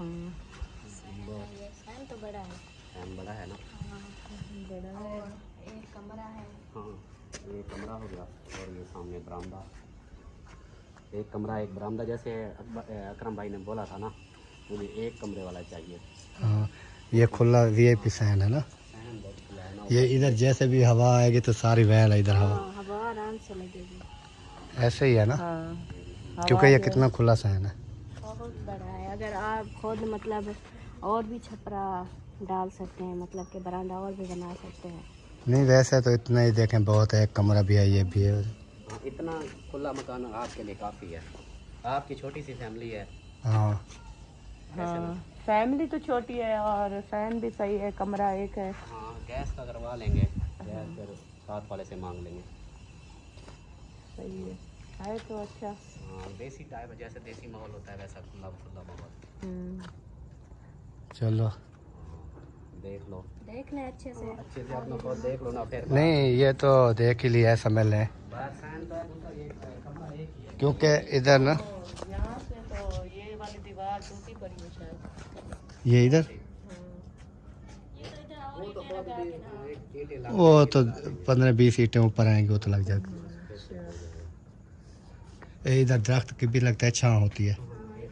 E: तो बड़ा है।
G: फैन बड़ा है ना।
E: बड़ा है। एक कमरा है।
G: हाँ, ये कमरा हो गया और ये सामने बरामदा। एक कमरा एक बरामदा, जैसे अकरम भाई ने बोला था ना, मुझे एक कमरे वाला चाहिए।
A: हाँ ये खुला वी आई पी सहन है ना।
G: सहन बहुत खुला है ना।
A: ये इधर जैसे भी हवा आएगी तो सारी वहल है इधर हवा,
E: हाँ, हवा आराम से लगेगी।
A: ऐसे ही है ना,
B: हाँ
A: क्योंकि ये कितना खुला सहन है।
E: बहुत बड़ा है। अगर आप खुद मतलब और भी छपरा डाल सकते हैं, मतलब कि बरामदा और भी बना सकते हैं।
A: नहीं वैसे तो इतना ही देखें बहुत है, एक कमरा भी है, ये भी है।
G: हाँ, इतना खुला मकान आपके लिए काफ़ी है। आपकी छोटी सी फैमिली है।
A: हाँ
B: हाँ फैमिली तो छोटी है और फैन भी सही है, कमरा एक है।
G: हाँ, गैस का करवा लेंगे, गैस फिर साथ वाले से मांग लेंगे।
B: सही है है तो अच्छा।
G: हाँ, देसी टाइप, जैसे देसी माहौल होता है वैसा खुला खुला माहौल।
B: हम्म,
A: चलो
G: देख लो,
E: देख लें अच्छे से।
G: अच्छे से अपना खुद देख लो ना फिर।
A: नहीं ये तो देख ही लिया है, समझ लें,
G: बस फैन तो है, दूसरा ये कमरा एक ही है।
A: क्योंकि इधर ना
B: यहाँ से तो ये वाली दीवार टूटी पड़ी है शायद।
A: ये इधर
G: वो
A: वो तो पंद्रह बीस ईंटें ऊपर आएंगे वो तो लग जाएगा। इधर दरख्त की भी लगता है छाँव होती है,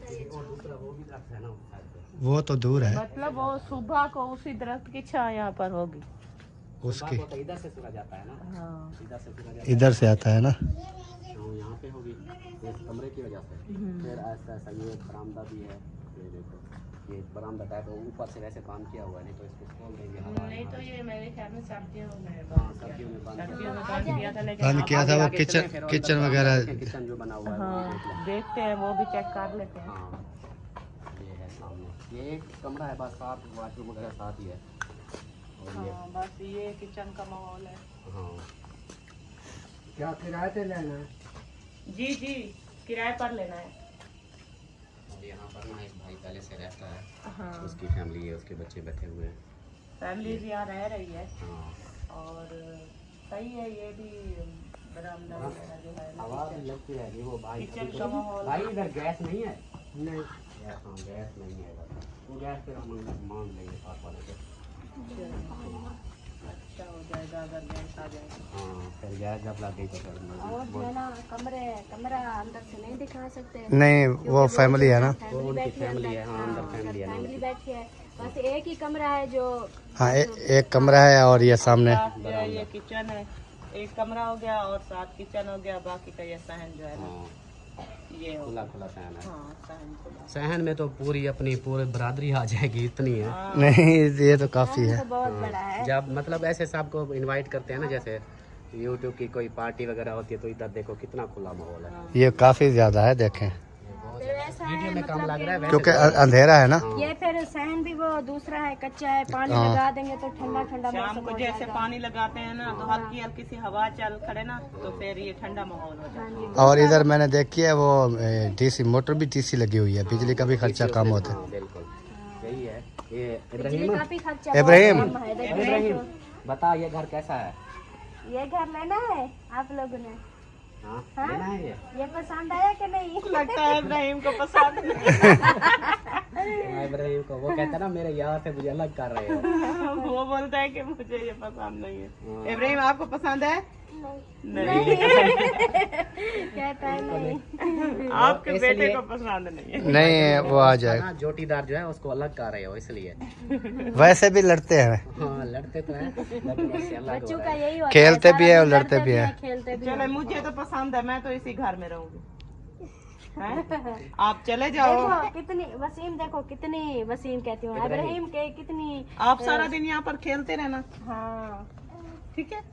A: वो तो दूर है।
B: मतलब वो सुबह को उसी दरख्त की छाँ यहाँ पर होगी
A: उसकी,
G: इधर से सूरज आता है ना,
B: हाँ
G: इधर से सूरज
A: इधर से आता है ना,
G: यहाँ पे होगी इस कमरे की वजह से। फिर ऐसा ऐसा ये बरामदा भी है, ये देखो ये बरामदा टाइप है, ऊपर से वैसे काम किया हुआ है, नहीं तो इसको खोल देंगे हवा।
B: नहीं तो ये मेरे ख्याल में सर्दियों में
G: हाँ सर्दियों में बंद
B: सर्दियों में बंद किया था, लेकिन
A: बंद किया था वो किचन किचन वगैरह।
G: किचन जो बना हुआ है वो
B: हाँ
G: देख लो।
B: देखते हैं, वो भी चेक कर लेते हैं।
G: हाँ ये है सामने, ये एक कमरा है बस, साथ वाशरूम वगैरह साथ ही है। और ये
B: हाँ बस ये किचन का माहौल है।
G: हाँ
C: क्या किराए पे लेना है?
B: जी जी किराए पर लेना है।
G: और यहाँ पर ना एक भाई पहले से रहता है,
B: हाँ
G: उसकी फैमिली है, उसके बच्चे बैठे हुए हैं।
B: फैमिली भी यहाँ रह रही है
G: हाँ
B: और सही है। ये भी बरामदा वगैरह जो है ना,
G: हवा भी लगती रहेगी। वो भाई
B: किचन का माहौल।
G: भाई इधर गैस नहीं है? नहीं गैस, हाँ गैस नहीं है इधर। वो गैस पे हम मांग लेंगे साथ वाले से।
B: अच्छा हो जाएगा अगर गैस आ जाएगा।
G: हाँ फिर गैस जब लग गई तो फिर
E: और जो है ना कमरे कमरा अंदर से नहीं दिखा सकते,
A: नहीं वो फैमिली है ना,
G: वो उनकी फैमिली है। हाँ अंदर फैमिली है ना
E: फैमिली
G: उनकी।
E: बैठी है, बस एक ही कमरा है जो
A: हाँ ए, एक कमरा है और ये सामने
B: साथ जो है ये किचन है, एक कमरा हो गया और साथ किचन हो गया, बाकी का ये सहन जो है ना
G: हाँ
B: ये हो
G: खुला खुला सहन है।
B: हाँ सहन खुला।
G: सहन में तो पूरी अपनी पूरी बरादरी आ जाएगी, इतनी है।
A: नहीं ये तो काफी है।
E: तो बहुत बड़ा है।
G: जब मतलब ऐसे सबको इनवाइट करते हैं ना, जैसे यूट्यूब की कोई पार्टी वगैरह होती है, तो इधर देखो कितना खुला माहौल है।
A: ये काफी ज्यादा है, देखें
E: फिर ऐसा
G: वीडियो
E: है
G: में कम लग रहा है वैसे
A: क्योंकि अ- अंधेरा है ना।
E: ये फिर सहन भी वो दूसरा है, कच्चा है, पानी लगा देंगे तो ठंडा ठंडा
B: शाम
E: मौसम
B: को
E: हो
B: जैसे
E: जाएगा।
B: पानी लगाते हैं ना तो हल्की हल्की सी हवा चल खड़े ना तो फिर ये ठंडा माहौल हो जाता है।
A: और इधर मैंने देखी है वो डीसी मोटर भी डीसी लगी हुई है, बिजली का भी खर्चा कम होता है।
G: हाँ बिल्कुल यही है। ये
E: बिजली
G: इब्राहिम
E: काफी खर्चा
A: इब्राहिम।
E: बहुत कम है। देखिए
G: इब्राहिम बता ये घर कैसा है?
E: ये घर लेना है आप लोगों ने?
G: हाँ
E: हाँ?
G: लेना है ये?
E: ये पसंद आया कि नहीं?
B: लगता है इब्राहिम को पसंद नहीं।
G: हाँ, इब्राहिम को वो कहता है ना मेरे यार से मुझे अलग कर रहे हो।
B: वो बोलता है कि मुझे ये पसंद नहीं है।
G: हाँ।
B: इब्राहिम आपको पसंद है? नहीं
E: कहता है नहीं।
B: आपके
G: इसलिए-
B: बेटे को पसंद नहीं है।
A: नहीं वो आ जाएगा।
G: हाँ, जोटीदार जो है उसको अलग कर रहे हो इसलिए।
A: वैसे भी लड़ते हैं,
G: हाँ लड़ते तो हैं लेकिन उससे अलग हो
E: बच्चों
G: रहा
E: का
G: है।
E: यही होता
A: खेलते
E: है,
A: भी है और
E: सारा दिन
A: लड़ते भी है।
E: खेलते भी
B: चले
E: हैं।
B: मुझे तो पसंद है, मैं तो इसी घर में रहूंगी। हैं? आप चले जाओ।
E: देखो कितनी वसीम, देखो कितनी वसीम कहती हूँ, इब्राहिम के कितनी।
B: आप सारा दिन यहाँ पर खेलते रहना,
E: हाँ
B: ठीक है?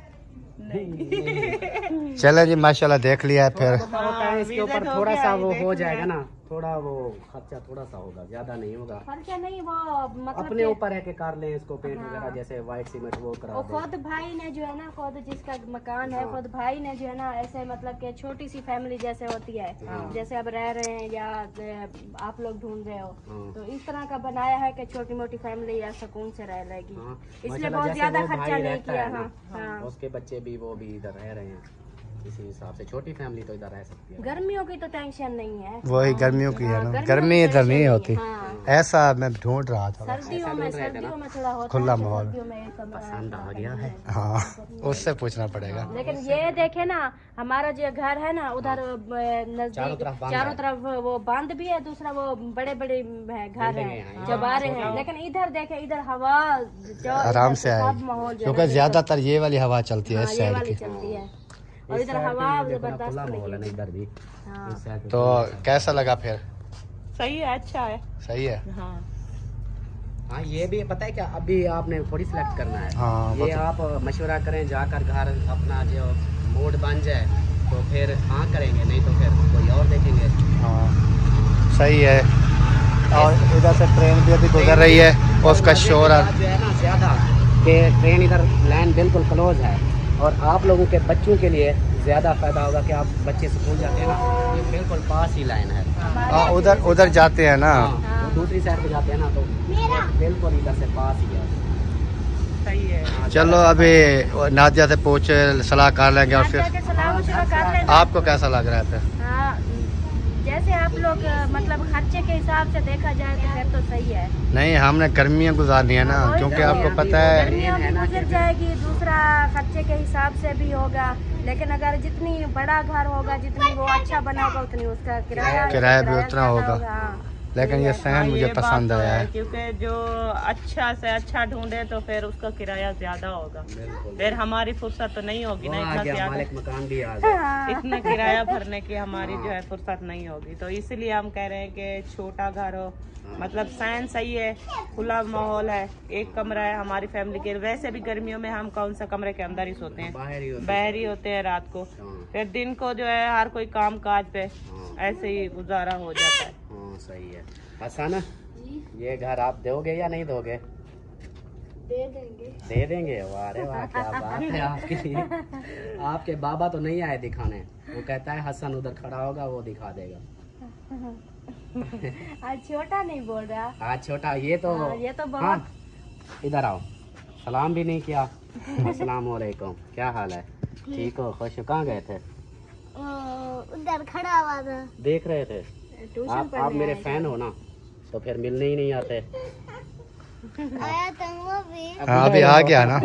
A: चलो जी माशाल्लाह देख लिया है फिर।
B: हाँ,
G: इसके ऊपर
B: विजिट हो
G: थोड़ा
B: गया,
G: सा
B: ये
G: वो
B: देख
G: हो
B: लिया।
G: जाएगा ना, थोड़ा वो खर्चा थोड़ा सा होगा, ज्यादा नहीं होगा।
E: खर्चा नहीं, वो मतलब
G: अपने
E: कि
G: ऊपर है कि कर लें इसको पेंट वगैरह, जैसे व्हाइट सीमेंट वो करा
E: वो
G: दें।
E: खुद भाई ने जो है ना, खुद जिसका मकान है, खुद भाई ने जो है ना ऐसे मतलब कि छोटी सी फैमिली जैसे होती है, जैसे अब रह रहे हैं या अ, आप लोग ढूंढ रहे हो,
G: हाँ।
E: तो इस तरह का बनाया है कि छोटी मोटी फैमिली या सुकून से रह लेगी।
G: हाँ,
E: इसलिए
G: माशाल्लाह
E: बहुत
G: जैसे
E: ज्यादा
G: वो
E: खर्चा
G: भाई
E: नहीं
G: रहता
E: किया।
G: है
E: हाँ
G: ना,
E: हाँ।
G: उसके बच्चे भी वो भी इधर रह रहे हैं, इसी हिसाब से छोटी फैमिली तो इधर रह सकती है।
E: गर्मियों की तो टेंशन नहीं है।
A: वही गर्मियों की है
E: हाँ,
A: ना,
E: गर्मियों
A: गर्मी
E: की
A: इधर
E: टेंशन
A: नहीं होती।
E: हाँ।
A: ऐसा मैं ढूंढ रहा था।
E: सर्दियों में सर्दियों में थोड़ा होता
A: खुला
E: है कि
A: माहौल।
E: सर्दियों में एक कमरा
G: पसंद आ गया है।
A: हाँ उससे पूछना पड़ेगा।
E: लेकिन ये देखे ना, हमारा जो घर है ना उधर अ,
G: चारों
E: नजदीक
G: तरफ बांध
E: चारों
G: है।
E: तरफ वो बांध भी है, दूसरा वो बड़े बड़े घर
G: बिल्डिंग
E: है
G: है,
E: जो बारे हैं। लेकिन इधर देखे, इधर हवा जो
A: आराम
E: इधर
A: से
E: सब
A: आएगी
E: माहौल जो है
A: क्योंकि
E: ना,
A: ज्यादातर ये वाली हवा चलती है
E: हाँ,
A: इस
E: ये
A: साइड
E: वाली
A: की।
E: चलती है और
G: इस
E: इधर
G: साइड
E: हवा
G: पे देखो ना,
E: जबरदस्त
G: खुला माहौल है ना
E: लगी।
G: इधर भी।
E: हाँ।
G: इस साइड पे
A: तो कैसा लगा फिर?
B: सही है, अच्छा है।
A: सही है।
B: हाँ
G: हाँ ये भी पता है क्या, अभी आपने थोड़ी सिलेक्ट करना है।
A: हाँ, वो
G: ये
A: तो-
G: आप मशवरा करें जाकर घर, अपना जो मूड बन जाए तो फिर हाँ करेंगे, नहीं तो फिर कोई और देखेंगे।
A: हाँ सही है। और इधर से ट्रेन भी अभी गुजर रही है और उसका शोर आ-
G: जो है ना ज्यादा कि ट्रेन इधर लाइन बिल्कुल क्लोज है, और आप लोगों के बच्चों के लिए ज्यादा फायदा होगा कि आप बच्चे स्कूल जाते हैं ना, ये बिल्कुल पास ही लाइन है।
A: हाँ उधर उधर जाते हैं ना।
G: हाँ, वो दूसरी साइड पे जाते हैं ना तो बिल्कुल इधर से पास ही है।
B: सही है।
A: चलो अभी नादिया से पूछ सलाह कर लेंगे और फिर
E: नादिया के सलाह मशवरा कर लेना।
A: आपको कैसा लग रहा है फिर?
E: हाँ, जैसे आप लोग मतलब खर्चे के हिसाब से देखा जाए तो फिर तो सही है।
A: नहीं, हमने गर्मियाँ गुजारनी है ना, क्योंकि आपको पता है
E: गर्मियों भी गुजर जाएगी, दूसरा खर्चे के हिसाब से भी होगा, लेकिन अगर जितनी बड़ा घर होगा, जितनी वो अच्छा बना होगा, उतनी उसका किराया
A: किराया भी उतना होगा।
E: हाँ।
A: लेकिन ये सहन मुझे पसंद आया है,
B: क्योंकि जो अच्छा से अच्छा ढूंढे तो फिर उसका किराया ज्यादा होगा, फिर हमारी फुर्सत तो नहीं होगी ना इतना ज्यादा,
G: मकान भी आ गया।
B: इतना किराया भरने की हमारी जो है फुर्सत नहीं होगी। तो इसलिए हम कह रहे हैं कि छोटा घर हो, मतलब सहन सही है, खुला माहौल है, एक कमरा है हमारी फैमिली के। वैसे भी गर्मियों में हम कौन सा कमरे के अंदर ही सोते हैं, बाहर ही होते हैं रात को, फिर दिन को जो है हर कोई काम काज पे ऐसे ही गुजारा हो जाता है।
G: सही है। हसन, ये घर आप दोगे या नहीं दोगे?
D: दे देंगे।
G: दे देंगे? वाह रे वाह, क्या बात है आपकी। आपके बाबा तो नहीं आए दिखाने, वो कहता है हसन उधर खड़ा होगा वो दिखा देगा।
E: आज छोटा नहीं बोल रहा।
G: आज छोटा ये तो
E: हाँ, ये तो बहुत।
G: हाँ, इधर आओ, सलाम भी नहीं किया। अस्सलाम वालेकुम, क्या हाल है? ठीक हो? खुश हो? कहाँ गए थे?
D: उधर खड़ा हुआ था,
G: देख रहे थे। आप, आप मेरे फैन हो ना, तो फिर मिलने ही नहीं आते।
D: आया था वो भी।
A: हाँ, अभी आ गया ना।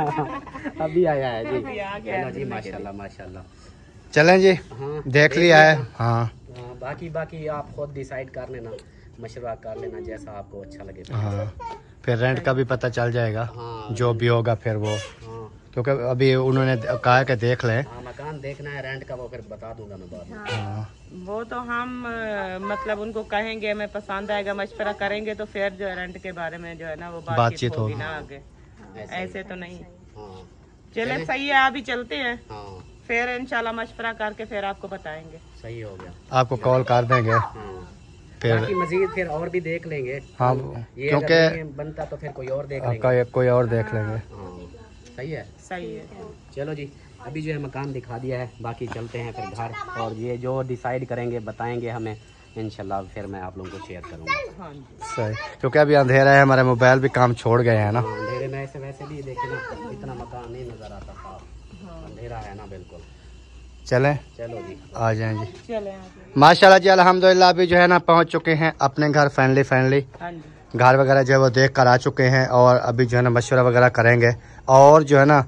G: अभी आया है जी।
B: चलो
G: जी, माशाल्लाह माशाल्लाह।
A: चलें जी,
G: हाँ,
A: देख लिया है। हाँ,
G: हाँ, बाकी बाकी आप खुद डिसाइड कर लेना, मशवरा कर लेना जैसा आपको अच्छा लगे।
A: हाँ, फिर रेंट का भी पता चल जाएगा।
G: हाँ,
A: जो भी होगा फिर वो,
G: हाँ,
A: क्योंकि अभी उन्होंने कहा कि देख लें।
G: हाँ, मकान देखना है, रेंट का वो फिर बता दूंगा मैं बाद में।
A: हाँ,
B: वो तो हम अ, मतलब उनको कहेंगे, हमें पसंद आएगा, मशवरा करेंगे तो फिर जो है रेंट के बारे में जो है ना वो
A: बातचीत
B: बातचीत होगी
A: होगी।
B: ना आगे, ऐसे तो नहीं।
G: हाँ,
B: चले सही है, अभी चलते हैं,
G: हाँ,
B: फिर इंशाल्लाह मशवरा करके फिर आपको बताएंगे।
G: सही हो गया।
A: आपको कॉल कर देंगे
G: हाँ,
A: फिर।
G: बाकी मजीद फिर और भी देख लेंगे।
A: हाँ,
G: ये
A: क्योंकि
G: अगर नहीं बनता तो फिर कोई और देख लेंगे।
A: कोई और देख लेंगे।
G: हाँ, सही है।
B: सही है।
G: चलो जी, अभी जो है मकान दिखा दिया है, बाकी चलते हैं फिर घर, और ये जो डिसाइड करेंगे बताएंगे हमें इंशाल्लाह, फिर मैं आप लोगों को शेयर करूँगा।
B: हाँ जी,
A: सही, क्योंकि अभी अंधेरा है, हमारे मोबाइल भी काम छोड़ गए हैं ना।
G: हाँ, अंधेरे में ऐसे वैसे भी देखे ना, इतना मकान नहीं नजर आता साफ, अंधेरा है ना बिल्कुल।
A: चलें,
G: चलो जी,
A: आ जाएं जी।
B: चले आगे।
A: माशाल्लाह जी, अल्हम्दुलिल्लाह अभी जो है ना पहुंच चुके हैं अपने घर, फैमिली फैमिली
B: हाँ जी,
A: घर वगैरह जो है वो देख कर आ चुके हैं, और अभी जो है ना मशवरा वगैरह करेंगे। और जो है ना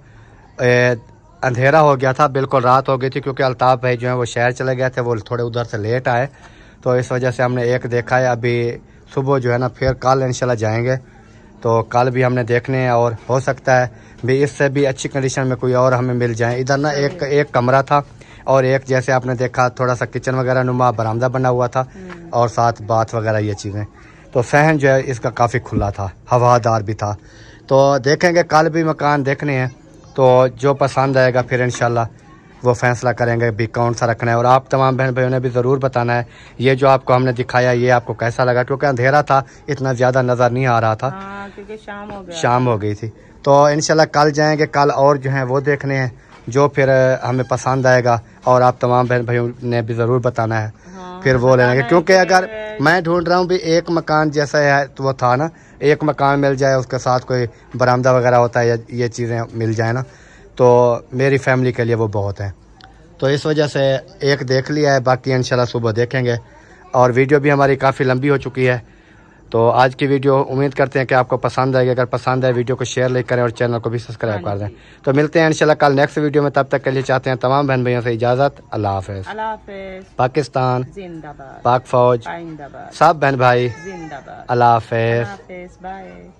A: ए, अंधेरा हो गया था, बिल्कुल रात हो गई थी, क्योंकि अल्ताफ़ भाई जो है वो शहर चले गए थे, वो थोड़े उधर से लेट आए, तो इस वजह से हमने एक देखा है। अभी सुबह जो है ना फिर कल इंशाल्लाह जाएंगे, तो कल भी हमने देखने हैं, और हो सकता है भी इससे भी अच्छी कंडीशन में कोई और हमें मिल जाए। इधर ना एक एक कमरा था, और एक जैसे आपने देखा थोड़ा सा किचन वगैरह नुमा बरामदा बना हुआ था, और साथ बाथ वगैरह ये चीज़ें। तो सहन जो है इसका काफ़ी खुला था, हवादार भी था। तो देखेंगे, कल भी मकान देखने हैं, तो जो पसंद आएगा फिर इंशाल्लाह वो फैसला करेंगे भी कौन सा रखना है। और आप तमाम बहन भाइयों ने भी ज़रूर बताना है ये जो आपको हमने दिखाया ये आपको कैसा लगा, क्योंकि अंधेरा था, इतना ज़्यादा नज़र नहीं आ रहा था।
B: हाँ, क्योंकि शाम हो गया,
A: शाम हो गई थी। तो इंशाल्लाह कल जाएंगे, कल और जो है वो देखने हैं, जो फिर हमें पसंद आएगा, और आप तमाम बहन भाइयों ने भी ज़रूर बताना है।
B: हाँ,
A: फिर वो लेंगे, क्योंकि अगर
B: कि-
A: मैं ढूंढ रहा हूँ भी एक मकान जैसा है, तो वो था ना, एक मकान मिल जाए उसके साथ कोई बरामदा वगैरह होता है, या ये चीज़ें मिल जाए ना, तो मेरी फैमिली के लिए वो बहुत है। तो इस वजह से एक देख लिया है, बाकी इंशाल्लाह सुबह देखेंगे। और वीडियो भी हमारी काफ़ी लंबी हो चुकी है, तो आज की वीडियो उम्मीद करते हैं कि आपको पसंद आएगी। अगर पसंद आए वीडियो को शेयर लाइक करें, और चैनल को भी सब्सक्राइब कर दें। तो मिलते हैं इंशाल्लाह कल नेक्स्ट वीडियो में, तब तक के लिए चाहते हैं तमाम बहन भाइयों से इजाज़त। अल्लाह हाफ़िज़।
B: अल्लाह हाफ़िज़।
A: पाकिस्तान
B: जिंदाबाद,
A: पाक फौज
B: जिंदाबाद,
A: सब बहन भाई,
B: जिंदाबाद,
A: अल्लाह हाफ़िज़।
B: हाफ़िज़, बाय।